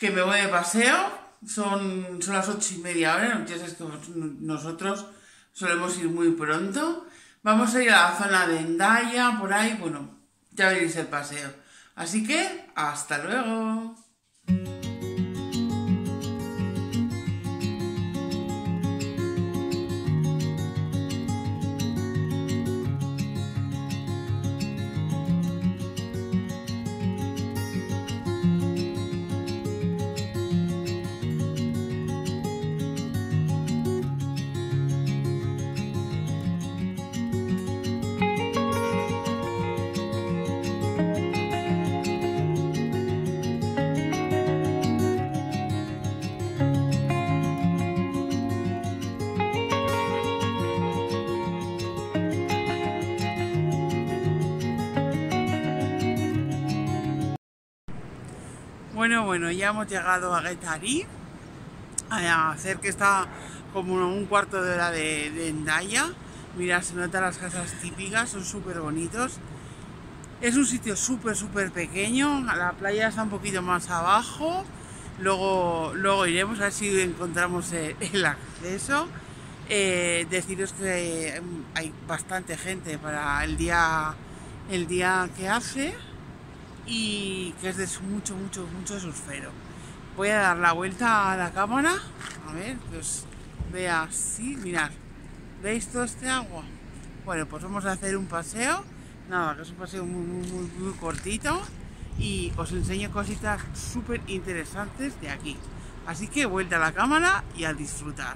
que me voy de paseo. Son las 8:30 ahora, ya sabes que nosotros solemos ir muy pronto. Vamos a ir a la zona de Hendaya, por ahí, bueno, ya veréis el paseo. Así que, hasta luego. Bueno, ya hemos llegado a Guetarí, a hacer que está como un cuarto de hora de Hendaya. Mirad, se notan las casas típicas, son súper bonitos. Es un sitio súper pequeño, la playa está un poquito más abajo. Luego iremos a ver si encontramos el acceso. Deciros que hay bastante gente para el día que hace. Y que es de mucho surfero. Voy a dar la vuelta a la cámara, a ver, que os vea así, mirad, ¿veis todo este agua? Bueno, pues vamos a hacer un paseo, nada, que es un paseo muy cortito, y os enseño cositas súper interesantes de aquí. Así que vuelta a la cámara y a disfrutar.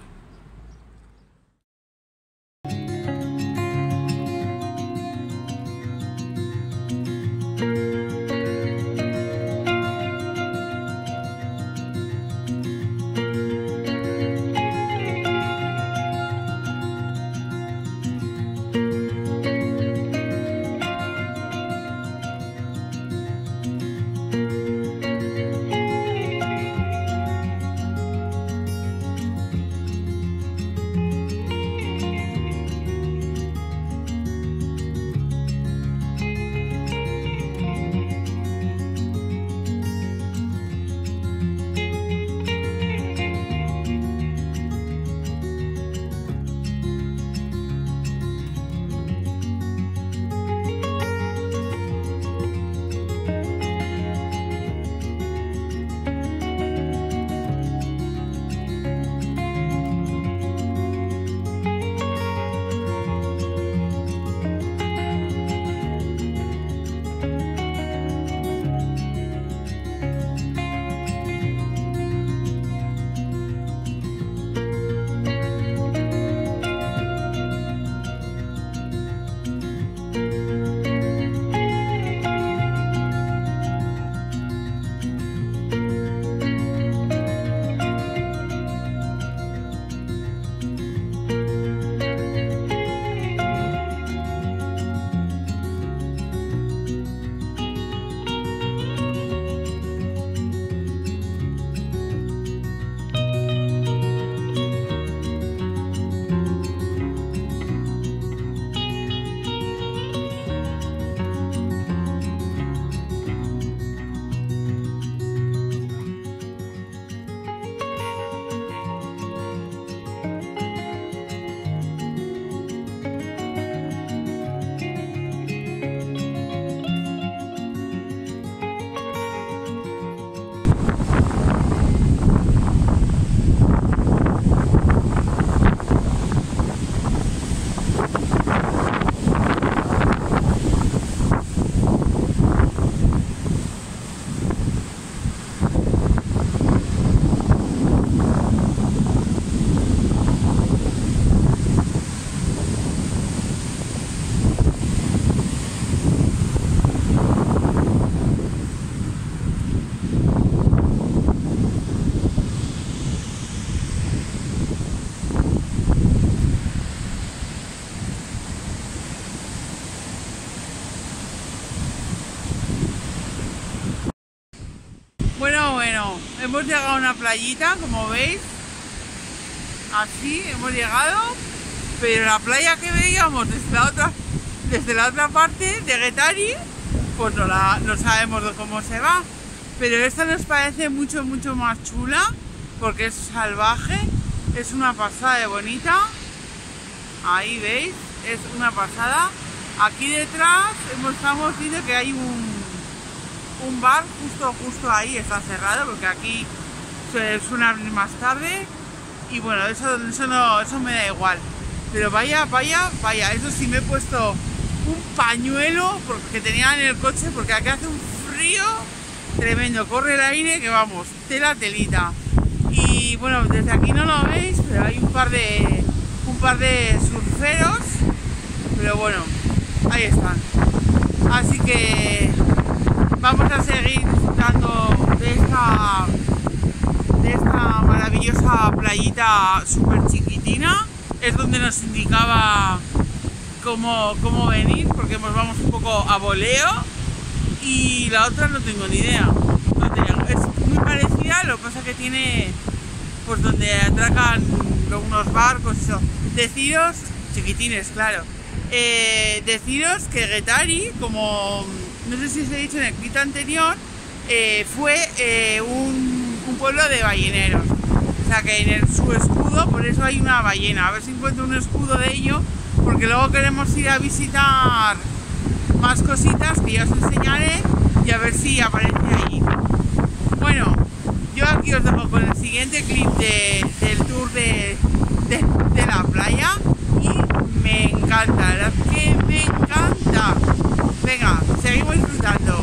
Bueno, hemos llegado a una playita, como veis, así hemos llegado, pero la playa que veíamos desde la otra parte de Guetarí, pues no sabemos cómo se va. pero esta nos parece mucho más chula porque es salvaje, es una pasada de bonita. Ahí veis, es una pasada. Aquí detrás estamos viendo que hay un bar justo ahí, está cerrado porque aquí suele abrir más tarde. Y bueno, eso me da igual. Pero vaya, eso sí, me he puesto un pañuelo porque tenía en el coche, porque aquí hace un frío tremendo, corre el aire que vamos, telita. Y bueno, desde aquí no lo veis, pero hay un par de surferos, pero bueno, ahí están. Así que vamos a seguir disfrutando de esta maravillosa playita súper chiquitina. Es donde nos indicaba cómo venir, porque nos vamos un poco a voleo, y la otra no tengo ni idea. Es muy parecida, lo que pasa que tiene pues donde atracan unos barcos, eso. Deciros, chiquitines, claro, deciros que Guettari, como no sé si os he dicho en el clip anterior, fue un pueblo de balleneros. O sea que en su escudo, por eso hay una ballena. A ver si encuentro un escudo de ello, porque luego queremos ir a visitar más cositas que ya os enseñaré y a ver si aparece allí. Bueno, yo aquí os dejo con el siguiente clip del tour de la playa y me encanta, la verdad que me encanta. Venga, seguimos disfrutando.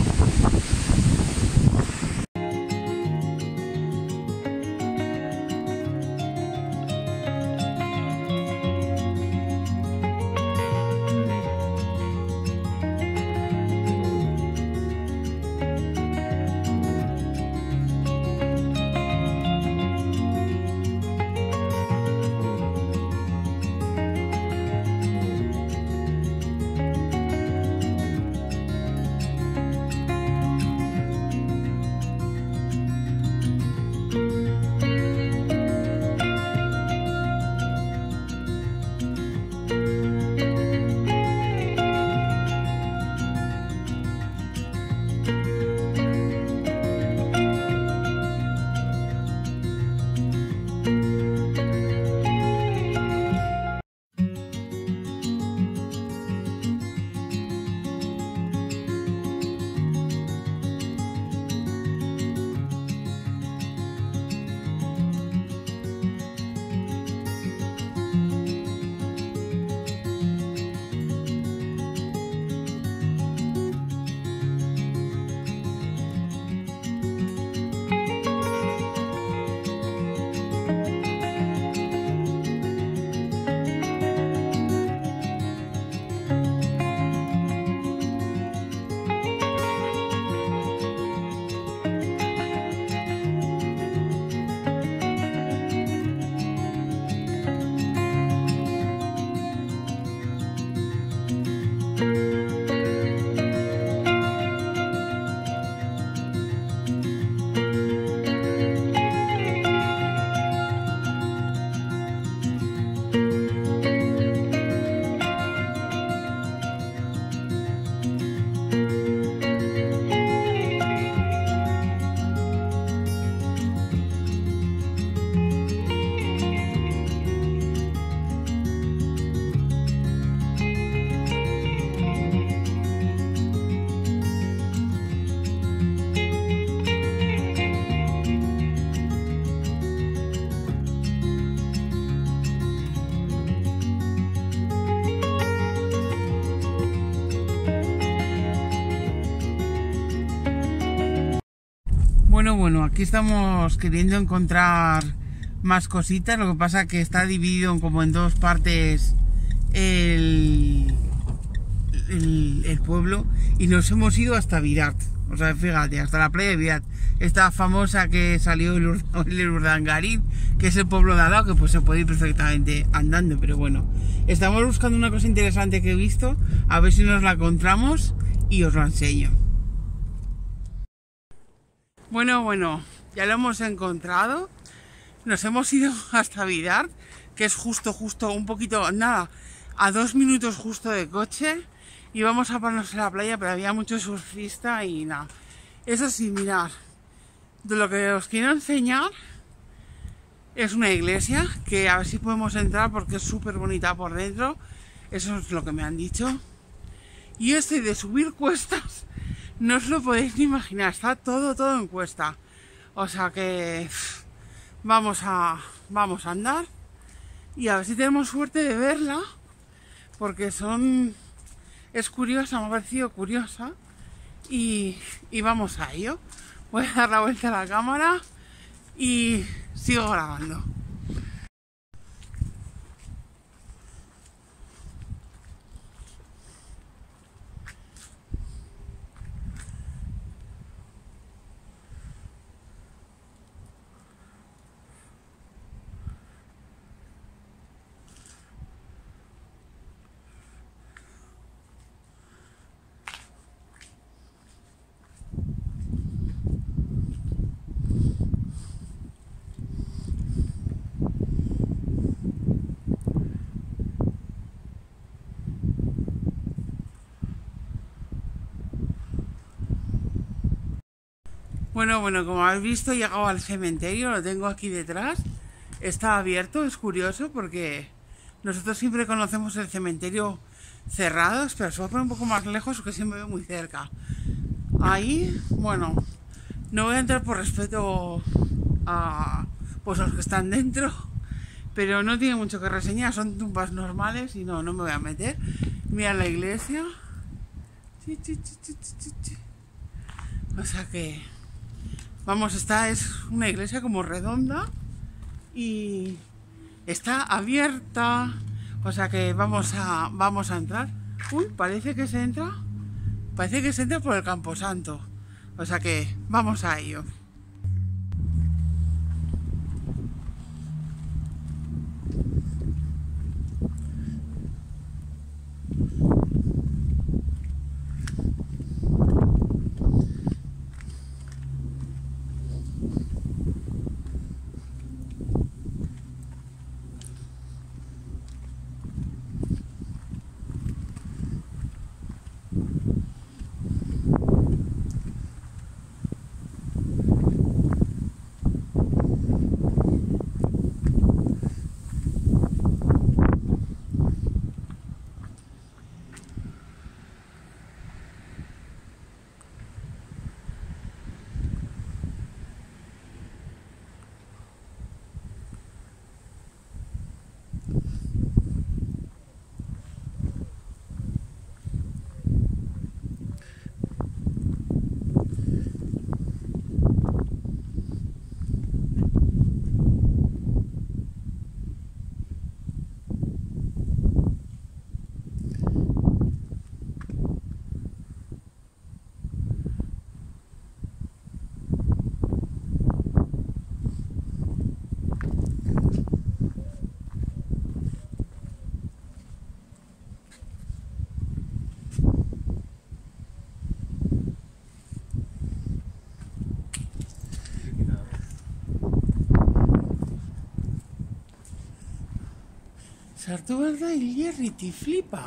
Bueno, aquí estamos queriendo encontrar más cositas, lo que pasa que está dividido como en dos partes el pueblo, y nos hemos ido hasta Virat, o sea, fíjate, hasta la playa de Virat, esta famosa que salió el Urdangarín, que es el pueblo de al lado, que pues se puede ir perfectamente andando. Pero bueno, estamos buscando una cosa interesante que he visto, a ver si nos la encontramos y os lo enseño. Bueno, ya lo hemos encontrado. Nos hemos ido hasta Virat, que es justo un poquito, nada, a 2 minutos justo de coche. Y vamos a pararnos en la playa, pero había mucho surfista y nada. Eso sí, mirad, De lo que os quiero enseñar es una iglesia que a ver si podemos entrar porque es súper bonita por dentro. Eso es lo que me han dicho. Y esto de subir cuestas, no os lo podéis ni imaginar. Está todo en cuesta. O sea que vamos a andar y a ver si tenemos suerte de verla. Porque es curiosa, me ha parecido curiosa. Y vamos a ello. Voy a dar la vuelta a la cámara y sigo grabando. Bueno, como habéis visto, he llegado al cementerio, lo tengo aquí detrás. Está abierto, es curioso porque nosotros siempre conocemos el cementerio cerrado, pero se va a poner un poco más lejos porque siempre veo muy cerca. Ahí, bueno, no voy a entrar por respeto a pues, los que están dentro, pero no tiene mucho que reseñar, son tumbas normales y no me voy a meter. Mira la iglesia. O sea que... Vamos, esta es una iglesia como redonda y está abierta, o sea que vamos a entrar. Uy, parece que se entra por el Camposanto, o sea que vamos a ello. Sartu behar da hilerriti, flipa.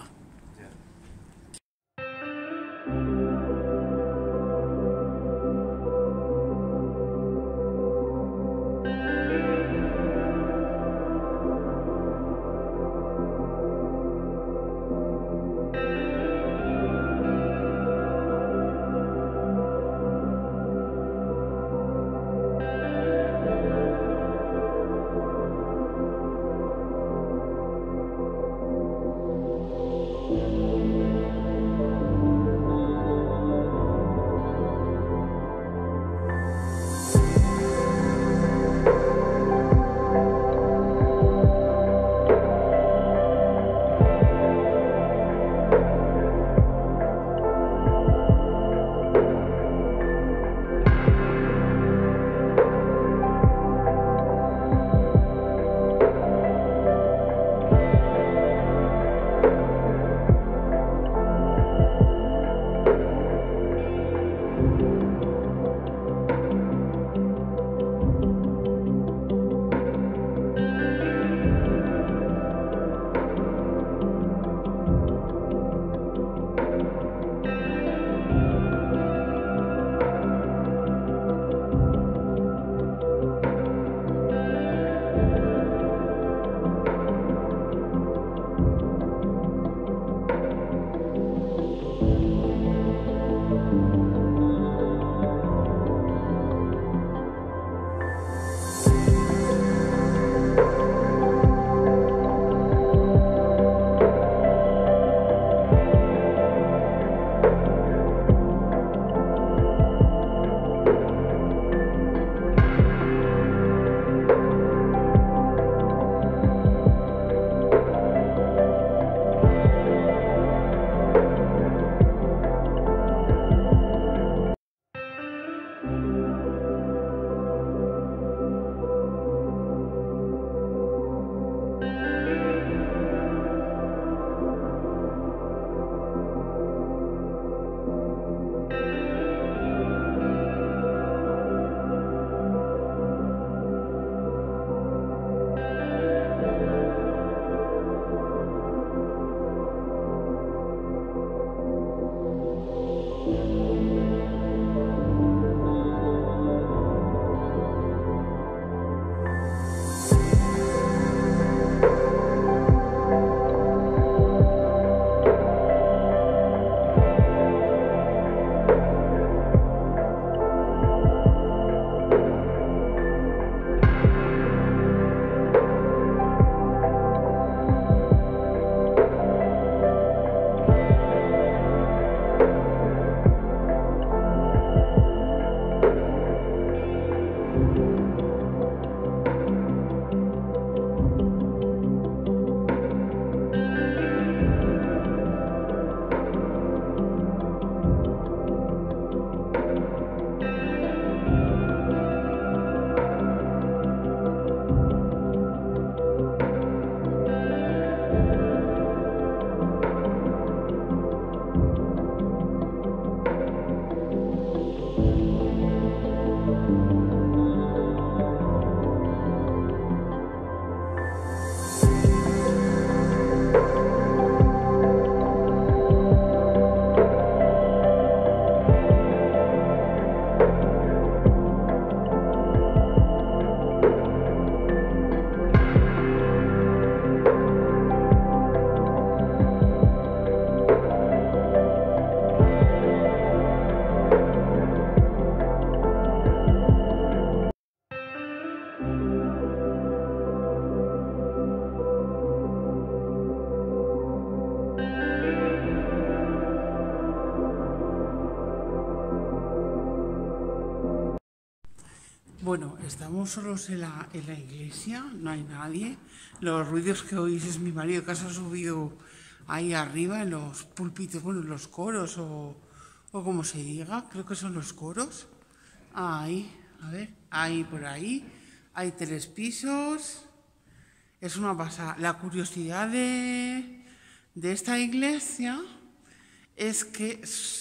Bueno, estamos solos en la iglesia, no hay nadie. Los ruidos que oís es mi marido que se ha subido ahí arriba en los púlpitos, bueno, en los coros o como se diga, creo que son los coros. Ahí, a ver, ahí por ahí, hay 3 pisos. Es una pasada. La curiosidad de esta iglesia es que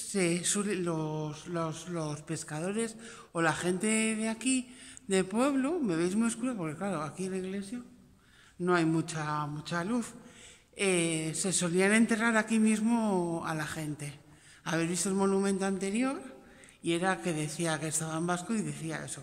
los pescadores o la gente de aquí, de pueblo, me veis muy oscuro porque claro, aquí en la iglesia no hay mucha luz, se solían enterrar aquí mismo a la gente. Habéis visto el monumento anterior y era que decía que estaba en vasco y decía eso,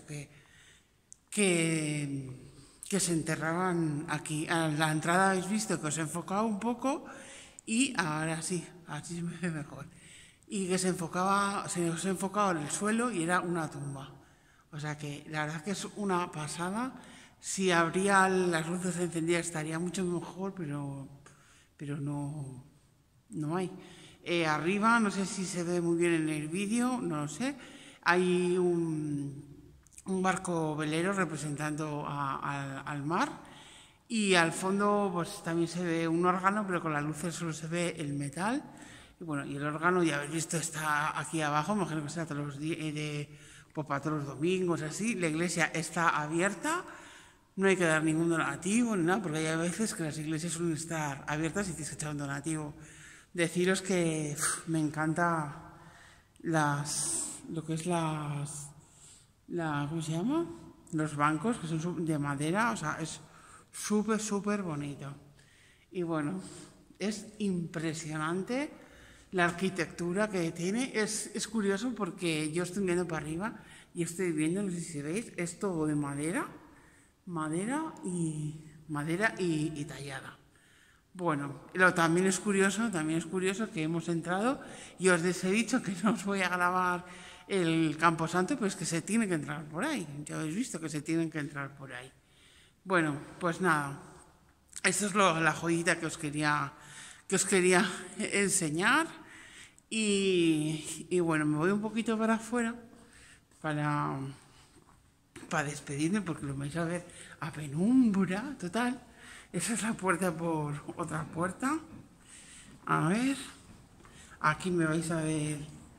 que se enterraban aquí. A la entrada habéis visto que os he enfocado un poco y ahora sí, así se me ve mejor. Y que se os he enfocado en el suelo y era una tumba. O sea que la verdad que es una pasada. Si habría las luces encendidas estaría mucho mejor, pero no hay. Arriba, no sé si se ve muy bien en el vídeo, no lo sé, hay un barco velero representando al mar y al fondo pues también se ve un órgano, pero con las luces solo se ve el metal. Y bueno, y el órgano ya habéis visto está aquí abajo, me imagino que será todos los días, para todos los domingos, así. La iglesia está abierta, no hay que dar ningún donativo ni nada, porque hay veces que las iglesias suelen estar abiertas y tienes que echar un donativo. Deciros que me encanta lo que es ¿cómo se llama? Los bancos, que son de madera, o sea, es súper bonito. Y bueno, es impresionante la arquitectura que tiene. Es curioso porque yo estoy viendo para arriba y estoy viendo, no sé si veis, es todo de madera y tallada. Bueno, también es curioso que hemos entrado y os he dicho que no os voy a grabar el Camposanto, pues que se tiene que entrar por ahí. Ya habéis visto que se tienen que entrar por ahí. Bueno, pues nada, esto es la joyita que os quería enseñar y bueno, me voy un poquito para afuera para despedirme porque lo vais a ver a penumbra total. Esa es la puerta por otra puerta. A ver, aquí me vais a ver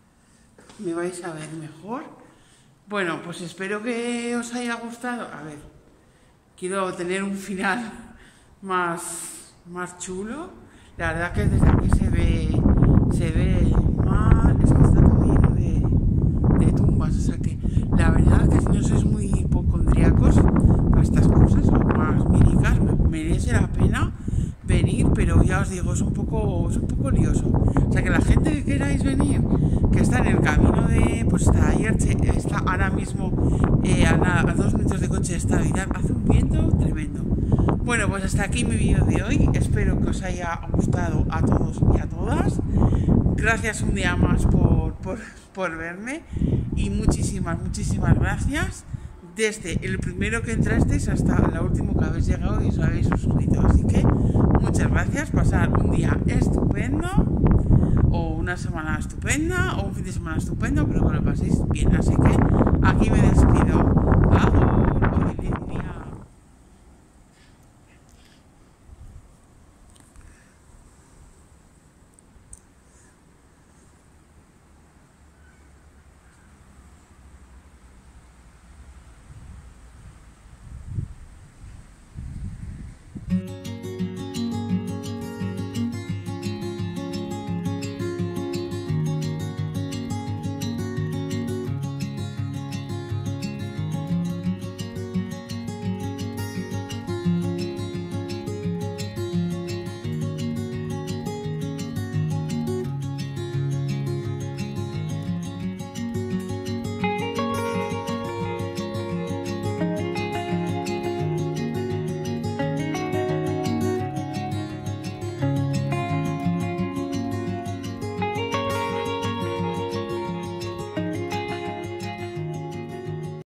mejor. Bueno, pues espero que os haya gustado. A ver, quiero tener un final más chulo. La verdad que desde aquí se ve mal, es que está todo lleno de tumbas. O sea que la verdad que si no sois muy hipocondríacos para estas cosas o más míricas, merece la pena venir, pero ya os digo, es un poco lioso. O sea que la gente que queráis venir, que está en el camino pues está ahora mismo a 2 minutos de coche de esta vida, hace un viento tremendo. Bueno, pues hasta aquí mi vídeo de hoy. Espero que os haya gustado a todos y a todas. Gracias un día más por verme y muchísimas gracias desde el primero que entrasteis hasta el último que habéis llegado y os habéis suscrito. Así que muchas gracias, pasar un día estupendo o una semana estupenda o un fin de semana estupendo, pero que lo paséis bien. Así que aquí me despido. ¡Adiós!